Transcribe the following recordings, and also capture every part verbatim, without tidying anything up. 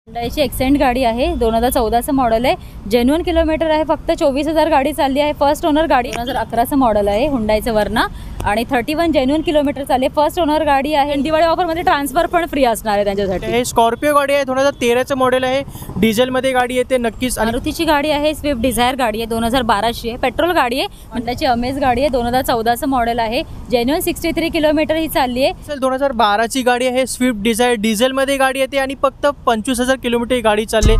हुंडाईची accent गाडी आहे, दोन हजार चौदाचं मॉडेल आहे, जेन्युइन किलोमीटर आहे, फक्त चोवीस हजार गाडी चालली आहे, फर्स्ट ओनर गाडी, दोन हजार अकराचं मॉडेल आहे हुंडाईचं वर्ना आणि थर्टी वन जेन्युइन किलोमीटर चालले, फर्स्ट ओनर गाडी आहे। दिवाळी ऑफरमध्ये ट्रान्सफर पण फ्री असणार आहे त्यांच्यासाठी। हे स्कॉर्पिओ गाडी आहे, दोन हजार तेराचं मॉडेल आहे, डिझेलमध्ये गाडी येते नक्कीच। मारुतीची गाडी आहे, स्विफ्ट डिझायर गाडी आहे, दोन हजार बाराची आहे, पेट्रोल गाडी आहे, हुंडाईची अमेज गाडी आहे, दोन हजार चौदाचं मॉडेल आहे, जेन्युइन सिक्स्टी थ्री किलोमीटर ही चालली आहे। दोन हजार बाराची गाडी आहे, स्विफ्ट डिझायर डिझेलमध्ये गाडी येते आणि फक्त पंचवीस हजार किलोमीटर गाडी चालले।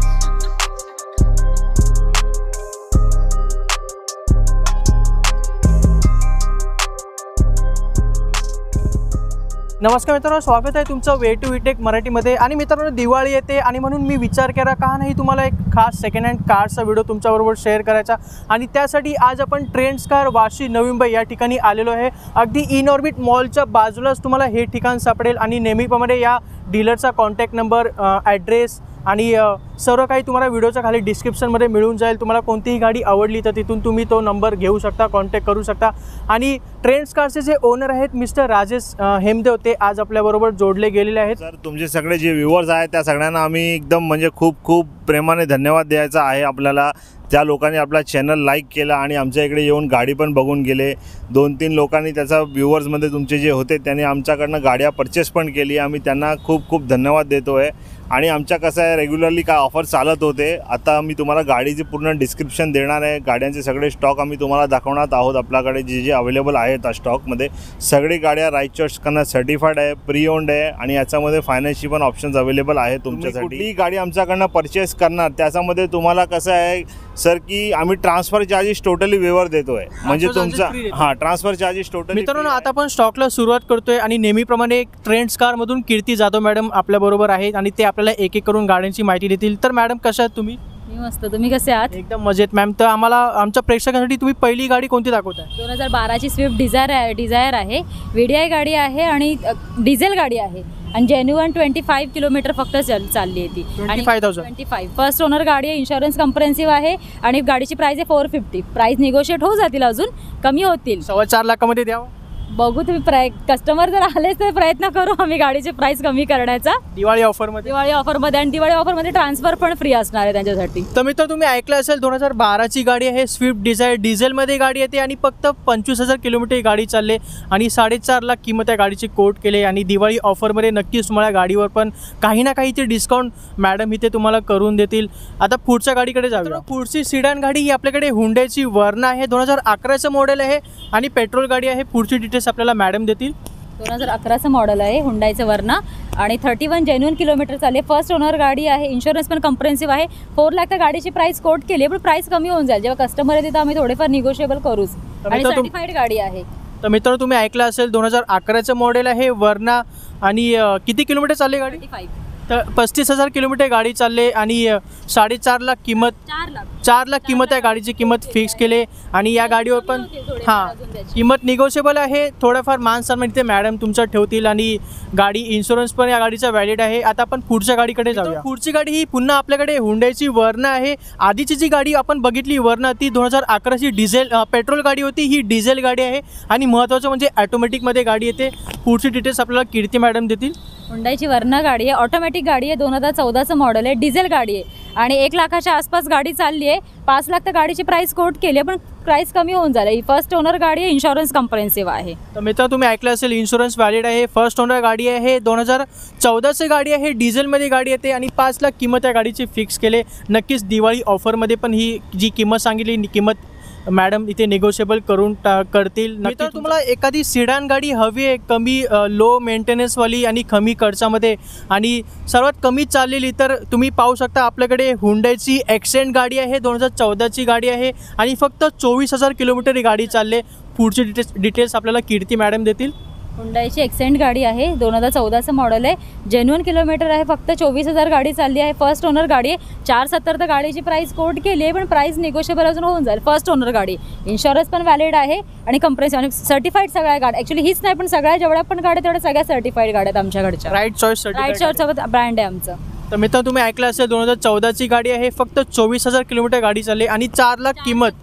नमस्कार मित्रांनो, स्वागत आहे तुमचं वे टू टेक मराठीमध्ये। आणि मित्रांनो, दिवाळी येते आणि म्हणून मी विचार केला का नाही तुम्हाला एक खास सेकंड हँड कारचा व्हिडिओ तुमच्याबरोबर शेअर करायचा। आणि त्यासाठी आज आपण ट्रेंड्स कार वाशी नवी मुंबई या ठिकाणी आलेलो आहे। अगदी इन ऑर्बिट मॉलच्या बाजूलाच तुम्हाला हे ठिकाण सापडेल आणि नेहमीप्रमाणे या डीलरचा कॉन्टॅक्ट नंबर, ॲड्रेस आणि सर्व काही तुम्हाला व्हिडिओच्या खाली डिस्क्रिप्शनमध्ये मिळून जाईल। तुम्हाला कोणतीही गाडी आवडली तर तिथून तुम्ही तो नंबर घेऊ शकता, कॉन्टॅक्ट करू शकता। आणि ट्रेंड्स कारचे जे ओनर आहेत मिस्टर राजेश हेमदेव, ते आज आपल्याबरोबर जोडले गेलेले आहेत। सर, तुमचे सगळे जे व्ह्यूअर्स आहेत त्या सगळ्यांना आम्ही एकदम म्हणजे खूप खूप प्रेमाने धन्यवाद द्यायचा आहे आपल्याला। त्या लोकांनी आपला चॅनल लाईक केला आणि आमच्या इकडे येऊन गाडी पण बघून गेले। दोन तीन लोकांनी त्याचा व्ह्यूअर्समध्ये तुमचे जे होते त्यांनी आमच्याकडनं गाड्या परचेस पण केली। आम्ही त्यांना खूप खूप धन्यवाद देतो आहे। आणि आमच्या कसं आहे, रेग्युलरली काय ऑफर चालत होते, आता मी तुम्हाला गाडीचे पूर्ण डिस्क्रिप्शन देणार आहे। गाड्यांचे सगळे स्टॉक आम्ही तुम्हाला दाखवणार आहोत। आपल्याकडे जे जे अवेलेबल आहेत त्या स्टॉकमध्ये सगळी गाड्या राईट चॉईसकडनं सर्टिफाईड आहे, प्री ओन्ड आहे आणि याच्यामध्ये फायनान्सची पण ऑप्शन्स अवेलेबल आहे तुमच्यासाठी। कुठलीही गाडी आमच्याकडनं परचेस करणार त्याच्यामध्ये तुम्हाला कसं आहे सर की आम्ही ट्रान्सफर चार्जेस टोटली वेवर देतो आहे, म्हणजे तुमचा हां ट्रान्सफर चार्जेस टोटली। मित्रांनो, आता आपण स्टॉकला सुरुवात करतोय आणि नेहमीप्रमाणे एक ट्रेंड्स कारमधून कीर्ती जाधव मॅडम आपल्याबरोबर आहेत आणि ते आपल्याला एक एक करून गाड्यांची माहिती देतील। तर मॅडम कशा आहात तुम्ही? मी मस्त, तुम्ही कसे आहात? एकदम मजेत मॅम। तर आम्हाला आमच्या प्रेक्षकांसाठी तुम्ही पहिली गाडी कोणती दाखवताय? दोन हजार बाराची स्विफ्ट डिझायर आहे, डिझायर आहे, व्हीडीआय गाडी आहे आणि डिझेल गाडी आहे आणि जेन्युइन ट्वेंटी फाईव्ह किलोमीटर फक्त चल चालली आहे ती। Twenty five thousand twenty five first owner गाडी आहे, इन्शुरन्स कम्प्रेन्सिव्ह आहे आणि गाडीची प्राइस आहे फोर फिफ्टी। प्राइस निगोशिएट होऊ जातील, अजून कमी होतील, सव्वा चार लाखामध्ये द्यावं। बघू तुम्ही, प्राय कस्टमर जर आलेच तर प्रयत्न करू आम्ही गाडीचे प्राइस कमी करण्याचा दिवाळी ऑफरमध्ये। दिवाळी ऑफरमध्ये आणि दिवाळी ऑफरमध्ये ट्रान्सफर पण फ्री असणार आहे त्यांच्यासाठी। तर मित्र, तुम्ही ऐकलं असेल दोन हजार बाराची गाडी आहे, स्विफ्ट डिझायर डिझेलमध्ये गाडी येते आणि फक्त पंचवीस हजार किलोमीटर गाडी चालले आणि साडेचार लाख किंमत या गाडीची कोट केले। आणि दिवाळी ऑफरमध्ये नक्कीच तुम्हाला गाडीवर पण काही ना काही ते डिस्काउंट मॅडम इथे तुम्हाला करून देतील। आता पुढच्या गाडीकडे जाऊया। पुढची सिडान गाडी ही आपल्याकडे हुंडाईची वर्ना आहे, दोन हजार अकराचं मॉडेल आहे आणि पेट्रोल गाडी आहे। पुढची डिटेल्स आपल्याला मॅडम देतील। दोन हजार अकराचं मॉडेल आहे हुंडाईचं वर्ना आणि थर्टी वन जेन्युइन किलोमीटर चालले, फर्स्ट ओनर गाडी आहे, इन्शुरन्स पण कम्प्रेन्सिव्ह आहे। फोर लाख तर गाडीची प्राइस कोट केली आहे, पण प्राइस कमी होऊन जाईल जेव्हा कस्टमर येते तर आम्ही थोडेफार निगोशिएबल करूच आणि सर्टिफाईड गाडी आहे। तर मित्रांनो, तुम्ही ऐकलं असेल दोन हजार अकराचं मॉडेल आहे वर्ना आणि किती किलोमीटर चालले गाडी? फाईव्ह तर पस्तीस हजार किलोमीटर गाडी चालले आणि साडेचार लाख किंमत चार लाख चार लाख किंमत आहे गाडीची, किंमत फिक्स केले। आणि या गाडीवर पण हां किंमत निगोशिएबल आहे, थोडंफार मान सन्मान इथे मॅडम तुमचं ठेवतील आणि गाडी इन्शुरन्स पण या गाडीचा व्हॅलिड आहे। आता आपण पुढच्या गाडीकडे जाऊया। पुढची गाडी ही पुन्हा आपल्याकडे हुंडाईची वर्ना आहे। आधीची जी गाडी आपण बघितली वर्ना ती दोन हजार अकराची डिझेल पेट्रोल गाडी होती, ही डिझेल गाडी आहे आणि महत्त्वाचं म्हणजे ॲटोमॅटिकमध्ये गाडी येते। पुढची डिटेल्स आपल्याला कीर्ती मॅडम देतील। हुंडाईची वर्ना गाडी आहे, ऑटोमॅटिक गाडी आहे, दोन हजार चौदाचं मॉडेल आहे, डिझेल गाडी आहे आणि एक लाखाच्या आसपास गाडी चालली आहे। पाच लाख तर गाडीची प्राइस कोट केली आहे, पण प्राइस कमी होऊन झाली। फर्स्ट ओनर गाडी आहे, इन्शुरन्स कम्प्रेन्सिव्ह आहे। तर मित्र, तुम्ही ऐकलं असेल इन्शुरन्स व्हॅलिड आहे, फर्स्ट ओनर गाडी आहे, दोन हजार चौदाची गाडी आहे, डिझेलमध्ये गाडी येते आणि पाच लाख किंमत या गाडीची फिक्स केले। नक्कीच दिवाळी ऑफरमध्ये पण ही जी किंमत सांगितली किंमत मॅडम इथे निगोशिएबल करून टा करतील। नंतर तुम्हाला एखादी सिडान गाडी हवी आहे, कमी लो मेंटेनन्सवाली आणि कमी खर्चामध्ये आणि सर्वात कमी चाललेली, तर तुम्ही पाहू शकता आपल्याकडे हुंडाईची एक्सेंट गाडी आहे, दोन हजार चौदाची गाडी आहे आणि फक्त चोवीस हजार किलोमीटर ही गाडी चालले। पुढची डिटेल्स डिटेल्स आपल्याला कीर्ती मॅडम देतील। हुंडाईची एक्सेंट गाडी आहे, दोन हजार चौदाचं मॉडेल आहे, जेन्युइन किलोमीटर आहे, फक्त चोवीस हजार गाडी चालली आहे, फर्स्ट ओनर गाडी आहे। चार सत्तर तर गाडीची प्राइस कोट केली आहे, पण प्राइस निगोशिएबल अजून होऊन जाईल। फर्स्ट ओनर गाडी, इन्शुरन्स पण व्हॅलिड आहे आणि कम्प्रेन्सिव्ह आणि सर्टिफाईड सगळ्या गाड्या, ॲक्च्युली हीच नाही पण सगळ्या जेवढ्या पण गाड्या तेवढ्या सगळ्या सर्टिफाईड गाड्या आहेत आमच्याकडच्या। Right choice right choice brand आहे आमचं। तर मित्र, तुम्ही ऐकलं असेल दोन हजार चौदाची गाडी आहे, फक्त चोवीस हजार किलोमीटर गाडी चालली आणि चार लाख किंमत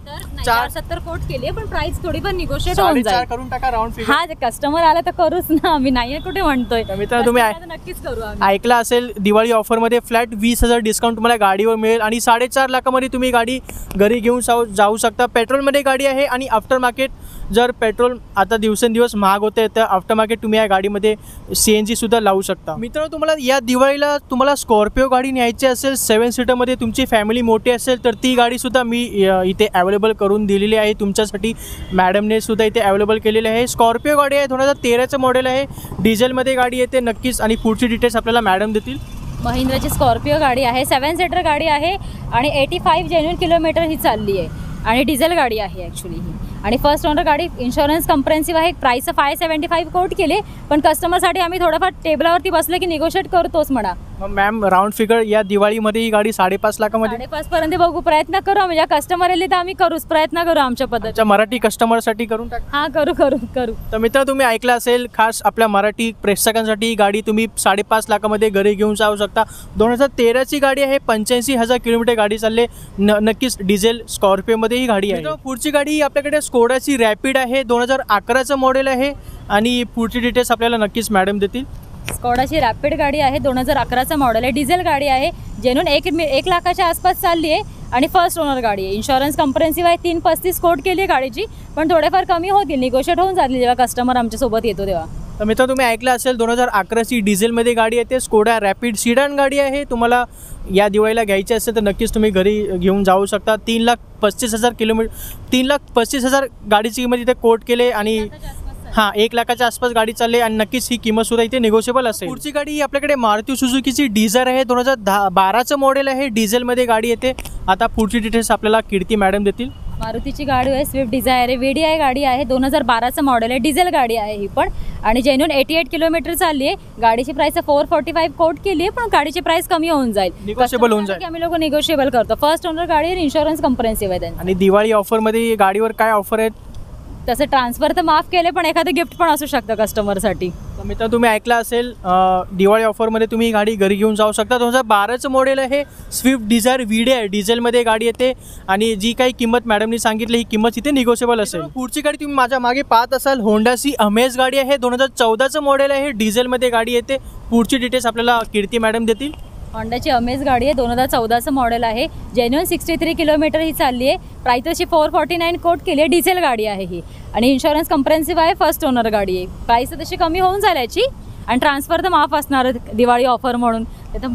चार सत्तर कोट केली आहे, पण प्राइस थोडी पण निगोशिएट होऊन साडेचार जाईल. करून टाका राऊंड फिगर. हा, कस्टमर आला तर करूच ना, आम्ही नाही कुठे म्हणतोय. तर मित्रांनो, तुम्ही Customer आला तर नक्कीच करू आम्ही. ऐकला असेल, दिवाळी ऑफरमध्ये फ्लॅट वीस हजार डिस्काउंट तुम्हाला गाडीवर मिळेल आणि साडेचार लाखामध्ये तुम्ही गाडी घरी घेऊन जाऊ जाऊ शकता. पेट्रोलमध्ये गाडी आहे आणि आफ्टर मार्केट जर पेट्रोल आता दिवसेंदिवस महाग होते तर आफ्टर मार्केट तुम्ही या गाडीमध्ये सी एन जीसुद्धा लावू शकता. मित्रांनो, तुम्हाला या दिवाळीला तुम्हाला स्कॉर्पिओ गाडी न्यायची असेल सेवन सीटरमध्ये, तुमची फॅमिली मोठी असेल तर ती गाडीसुद्धा मी अ, इथे अवेलेबल करून दिलेली आहे तुमच्यासाठी. मॅडमने सुद्धा इथे अवेलेबल केलेली आहे. स्कॉर्पिओ गाडी आहे, दोन हजार तेराचं मॉडेल आहे, डिझेलमध्ये गाडी येते नक्कीच. आणि पुढची डिटेल्स आपल्याला मॅडम देतील. महिंद्राची स्कॉर्पिओ गाडी आहे, सेवन सीटर गाडी आहे आणि एटी फाईव्ह जेन्युन किलोमीटर ही चालली आहे आणि डिझेल गाडी आहे ॲक्च्युली ही. आणि फर्स्ट ओनर गाडी, इन्शुरन्स कम्प्रेन्सिव्ह आहे. Price five seventy five quote केले, पण कस्टमरसाठी आम्ही थोडंफार टेबलावरती बसले की निगोशिएट करतोच म्हणा. मग मॅम, राऊंड फिगर या दिवाळीमध्ये ही गाडी साडेपाच लाखामध्ये साडेपाच पर्यंत बघू, प्रयत्न करू आम्ही. ज्या कस्टमर आले तर आम्ही करूच, प्रयत्न करू आमच्या पद्धतीने. आमच्या मराठी कस्टमरसाठी करून टाक. हां, करू करू करू तर मित्र, तुम्ही ऐकलं असेल, खास आपल्या मराठी प्रेक्षकांसाठी ही गाडी तुम्ही साडेपाच लाखामध्ये घरी घेऊन जाऊ शकता. दोन हजार तेराची गाडी आहे, पंच्याऐंशी हजार किलोमीटर गाडी चालले. न नक्कीच डिझेल स्कॉर्पिओमध्ये ही गाडी आहे. पुढची गाडी आपल्याकडे स्कोडाची रॅपिड आहे, दोन हजार अकराचं मॉडेल आहे आणि पुढची डिटेल्स आपल्याला नक्कीच मॅडम देतील. स्कॉडाची रॅपिड गाडी आहे, दोन हजार अकराचं मॉडेल आहे, डिझेल गाडी आहे, जेन्युन एक एक लाखाच्या आसपास चालली आहे आणि फर्स्ट ओनर गाडी आहे. इन्शुरन्स कम्प्रेन्सिव्ह आहे, तीन पस्तीस कोट केली आहे गाडीची, पण थोडेफार कमी होतील, निगोशिएट होऊन जातील जेव्हा कस्टमर आमच्यासोबत येतो तेव्हा. तर मित्र, तुम्ही ऐकलं असेल, दोन हजार अकराची डिझेलमध्ये गाडी येते, स्कोडा रॅपिड सिडान गाडी आहे. तुम्हाला या दिवाळीला घ्यायची असेल तर नक्कीच तुम्ही घरी घेऊन जाऊ शकता. तीन लाख पस्तीस हजार किलोमीटर तीन लाख पस्तीस हजार गाडीची किंमत इथे कोट केले आणि हां, एक लाखाच्या आसपास गाडी चालली आणि नक्कीच ही किंमतसुद्धा इथे निगोशिएबल असेल. पुढची गाडी ही आपल्याकडे मारुती सुझुकीची डिझायर आहे, दोन हजार दहा बाराचं मॉडेल आहे, डिझेलमध्ये गाडी येते. आता पुढची डिटेल्स आपल्याला कीर्ती मॅडम देतील. मारुतीची गाडी आहे, स्विफ्ट डिझायर आहे, व्ही डी आय गाडी आहे, दोन हजार बाराचं मॉडेल आहे, डिझेल गाडी आहे ही पण आणि जेन्युन एटी एट किलोमीटर चालली आहे. गाडीची price four forty five quote केली आहे, पण गाडीची प्राईस कमी होऊन जाईल, निगोशिएबल होऊन जाईल. आम्ही लोक निगोशिएबल करतो. फर्स्ट ओनर गाडी आणि इन्शुरन्स कम्प्रेन्सिव्ह आहे त्यांचं. आणि दिवाळी ऑफरमध्ये गाडीवर काय ऑफर आहेत? तसं ट्रान्सफर तर माफ केले, पण एखादं गिफ्ट पण असू शकतं कस्टमरसाठी. तर मित्र, तुम्ही ऐकलं असेल, दिवाळी ऑफरमध्ये तुम्ही ही गाडी घरी घेऊन जाऊ शकता. दोन हजार बाराचं मॉडेल आहे, स्विफ्ट डिझायर व्ही डी आहे, डिझेलमध्ये गाडी येते आणि जी काही किंमत मॅडमनी सांगितली ही किंमत इथे निगोशिएबल असेल. पुढची गाडी तुम्ही माझ्या मागे पाहत असाल, होंडाची अमेज गाडी आहे, दोन हजार चौदाचं मॉडेल आहे, डिझेलमध्ये गाडी येते. पुढची डिटेल्स आपल्याला कीर्ती मॅडम देतील. होंडाची अमेज गाडी आहे, दोन हजार चौदाचं मॉडेल आहे, जेन्युन सिक्स्टी थ्री किलोमीटर ही चालली आहे. प्राईस तशी फोर फॉर्टी नाईन कोट केली आहे, डिझेल गाडी आहे ही आणि इन्शुरन्स कम्प्रेन्सिव्ह आहे, फर्स्ट ओनर गाडी आहे. प्राईस तर तशी कमी होऊन जाईल याची आणि ट्रान्सफर तर माफ असणार दिवाळी ऑफर म्हणून.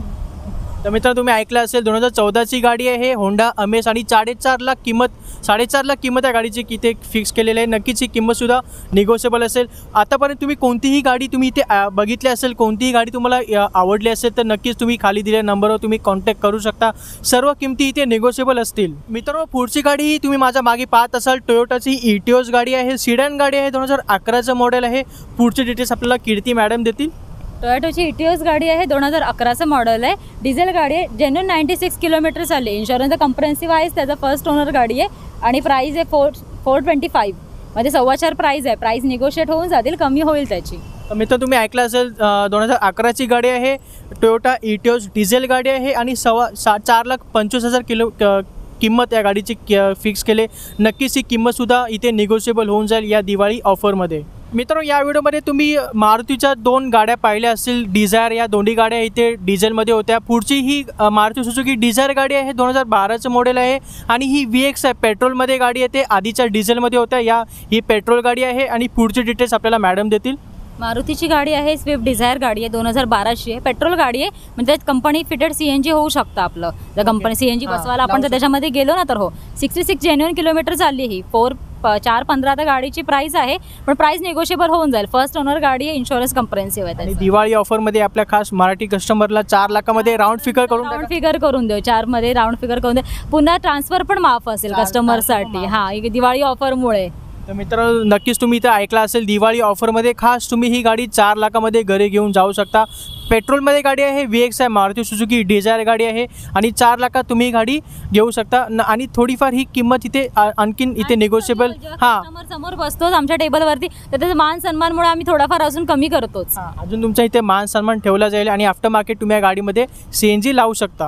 तर मित्र, तुम्ही ऐकलं असेल, दोन हजार चौदाची गाडी आहे, होंडा अमेज आणि साडेचार लाख किंमत साडेचार लाख किंमत या गाडीची इथे फिक्स केलेली आहे. नक्कीच ही किंमतसुद्धा निगोशिएबल असेल. आतापर्यंत तुम्ही कोणतीही गाडी तुम्ही इथे बघितली असेल, कोणतीही गाडी तुम्हाला आवडली असेल तर नक्कीच तुम्ही खाली दिलेल्या नंबरवर तुम्ही कॉन्टॅक्ट करू शकता. सर्व किमती इथे निगोशिएबल असतील. मित्रांनो, पुढची गाडी तुम्ही माझ्या मागे पाहत असाल, टोयोटाची इटिओस गाडी आहे, सिडॅन गाडी आहे, दोन हजार अकराचं मॉडेल आहे. पुढची डिटेल्स आपल्याला कीर्ती मॅडम देतील. टोयोटाची इटिओस गाडी आहे, दोन हजार अकराचं मॉडेल आहे, डिझेल गाडी आहे, जेन्युन नाईन्टी सिक्स किलोमीटर चालली. इन्शुरन्स कम्प्रेन्सिव्ह आहे, त्याचा फर्स्ट ओनर गाडी आहे आणि प्राईस आहे फोर फोर ट्वेंटी फाईव्ह म्हणजे सव्वा चार प्राईस आहे. प्राईस निगोशिएट होऊन जातील, कमी होईल त्याची. मित्र, तुम्ही ऐकलं असेल, दोन हजार अकराची गाडी आहे, टोयोटा इटिओस डिझेल गाडी आहे आणि सव्वा सा चार लाख पंचवीस हजार किलो किंमत या गाडीची फिक्स केले. नक्कीच ही किंमतसुद्धा इथे निगोशिएबल होऊन जाईल या दिवाळी ऑफरमध्ये. मित्रांनो, या व्हिडिओमध्ये तुम्ही मारुतीच्या दोन गाड्या पाहिल्या असतील, डिझायर, या दोन्ही गाड्या इथे डिझेलमध्ये होत्या. पुढची ही मारुती सुझुकी डिझायर गाडी आहे, दोन हजार बाराचं मॉडेल आहे आणि ही व्ही एक्स आहे, पेट्रोलमध्ये गाडी येते. आधीच्या डिझेलमध्ये होत्या, या ही पेट्रोल गाडी आहे आणि पुढची डिटेल्स आपल्याला मॅडम देतील. मारुतीची गाडी आहे, स्विफ्ट डिझायर गाडी आहे, दोन हजार बाराची आहे, पेट्रोल गाडी आहे, म्हणजे company fitted C N G होऊ शकतं आपलं. जर कंपनी सी एन जी बसवायला आपण जर त्याच्यामध्ये गेलो ना तर हो. सिक्स्टी सिक्स जेन्युन किलोमीटर चालली ही. फोर चार पंधरा तर गाडीची प्राईस आहे, पण प्राईस निगोशिएबल होऊन जाईल. फर्स्ट ओनर गाडी आहे, इन्शुरन्स कम्प्रेन्सिव्ह आहे. आणि दिवाळी ऑफरमध्ये आपल्या खास मराठी कस्टमरला चार लाखामध्ये राऊंड फिगर करून राऊंड फिगर करून देऊ, चारमध्ये राऊंड फिगर करून देऊ. पुन्हा ट्रान्सफर पण माफ असेल कस्टमरसाठी, हां, दिवाळी ऑफरमुळे. तर मित्रांनो, नक्कीच तुम्ही इथं ऐकलं असेल, दिवाळी ऑफरमध्ये खास तुम्ही ही गाडी चार लाखामध्ये घरी घेऊन जाऊ शकता. पेट्रोलमध्ये गाडी आहे, व्ही एक्स आहे, मारुती सुझुकी डिझायर गाडी आहे आणि चार लाखात तुम्ही ही गाडी घेऊ शकता. आणि थोडीफार ही किंमत इथे आणखीन इथे निगोशिएबल. हां, समोर बसतोच आमच्या टेबलवरती, तर त्याचं मान सन्मानमुळे आम्ही थोडाफार अजून कमी करतोच. अजून तुमच्या इथे मान सन्मान ठेवला जाईल आणि आफ्टर मार्केट तुम्ही या गाडीमध्ये सी एन जी लावू शकता.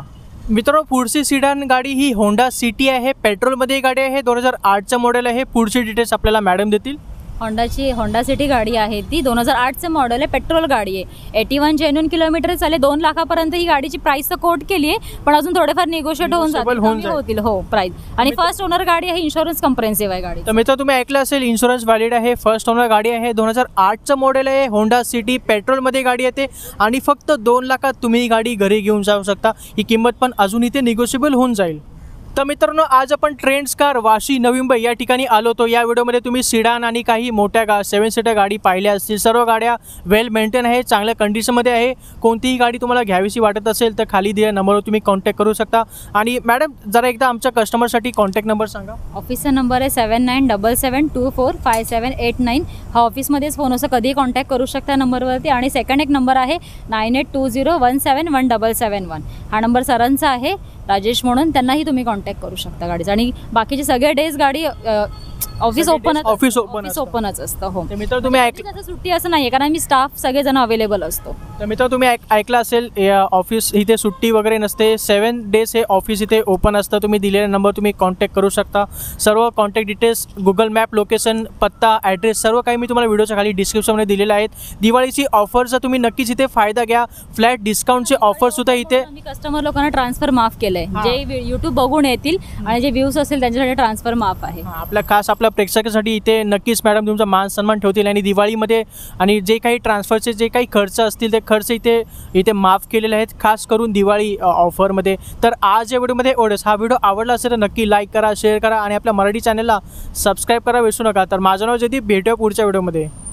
मित्रांनो, पुढची सिडान गाडी ही होंडा सिटी आहे, पेट्रोलमध्ये ही गाडी आहे, दोन हजार आठचं मॉडेल आहे. पुढची डिटेल्स आपल्याला मॅडम देतील. होंडाची होंडा सिटी गाडी आहे, ती दोन हजार आठचं मॉडेल आहे, पेट्रोल गाडी आहे. एटी वन जेन्युन किलोमीटर चाले, दोन लाखापर्यंत ही गाडीची प्राइस तर कोट केली आहे, पण अजून थोडेफार निगोशिएट होऊन Negotiable जातील, होऊन कमी जाईल. होतील हो प्राइस. आणि फर्स्ट ओनर गाडी आहे, इन्शुरन्स कम्प्रेन्सिव्ह आहे गाडी. तर मित्र, तुम्ही ऐकलं असेल, इन्शुरन्स व्हॅलिड आहे, फर्स्ट ओनर गाडी आहे, दोन हजार आठचं मॉडेल आहे, होंडा सिटी पेट्रोलमध्ये गाडी येते आणि फक्त दोन लाखात तुम्ही ही गाडी घरी घेऊन जाऊ शकता. ही किंमत पण अजून इथे निगोशिएबल होऊन जाईल. तर मित्रांनो, आज आपण ट्रेंड्स कार वाशी नवी मुंबई या ठिकाणी आलो होतो. या व्हिडिओमध्ये तुम्ही सिडान आणि काही मोठ्या गा सेवन सीटर गाडी पाहिल्या असतील. सर्व गाड्या वेल मेंटेन आहे, चांगल्या कंडिशनमध्ये आहे. कोणतीही गाडी तुम्हाला घ्यावीशी वाटत असेल तर खाली दिलेल्या नंबरवर तुम्ही कॉन्टॅक्ट करू शकता. आणि मॅडम, जरा एकदा आमच्या कस्टमरसाठी कॉन्टॅक्ट नंबर सांगा. ऑफिसचा नंबर आहे seven nine double seven two four five seven eight nine. हा ऑफिसमध्येच फोन असं कधीही कॉन्टॅक्ट करू शकता नंबरवरती. आणि सेकंड एक नंबर आहे nine eight two zero one seven one double seven one. हा नंबर सरांचा आहे, राजेश म्हणून, त्यांनाही तुम्ही कॉन्टॅक्ट करू शकता गाडीचा. आणि बाकीचे सगळे डेज गाडी office open office open office ओपनच असतं. हो. तर मित्र, तुम्ही ऐक त्याचं सुट्टी असं नाही आहे, कारण मी स्टाफ सगळेजण अवेलेबल असतो. तर मित्र, तुम्ही ऐक ऐकलं असेल, या ऑफिस इथे सुट्टी वगैरे नसते. सेवन डेज हे ऑफिस इथे ओपन असतं. तुम्ही दिलेला नंबर तुम्ही कॉन्टॅक्ट करू शकता. सर्व contact details, Google map location, पत्ता, ॲड्रेस सर्व काही मी तुम्हाला व्हिडिओच्या खाली डिस्क्रिप्शनमध्ये दिलेले आहेत. दिवाळीची ऑफरचा तुम्ही नक्कीच इथे फायदा घ्या. फ्लॅट डिस्काउंटचे ऑफरसुद्धा इथे. मी कस्टमर लोकांना ट्रान्सफर माफ केलंय, हां. जे यूट्यूब बघून येतील आणि जे व्ह्यूज असेल त्यांच्यासाठी ट्रान्सफर माफ आहे. हां, आपल्या खास आपल्या प्रेक्षकासाठी इथे नक्कीच मॅडम तुमचा मान सन्मान ठेवतील. आणि दिवाळीमध्ये आणि जे काही ट्रान्सफरचे जे काही खर्च असतील ते खर्च इथे इथे माफ केलेले आहेत, खास करून दिवाळी ऑफरमध्ये. तर आज या व्हिडिओमध्ये एवढंच. हा व्हिडिओ आवडला असेल तर नक्की लाईक करा, शेअर करा आणि आपल्या मराठी चॅनलला सबस्क्राईब करा विसरू नका. तर माझं नाव जयदीप, भेटूया पुढच्या व्हिडिओमध्ये.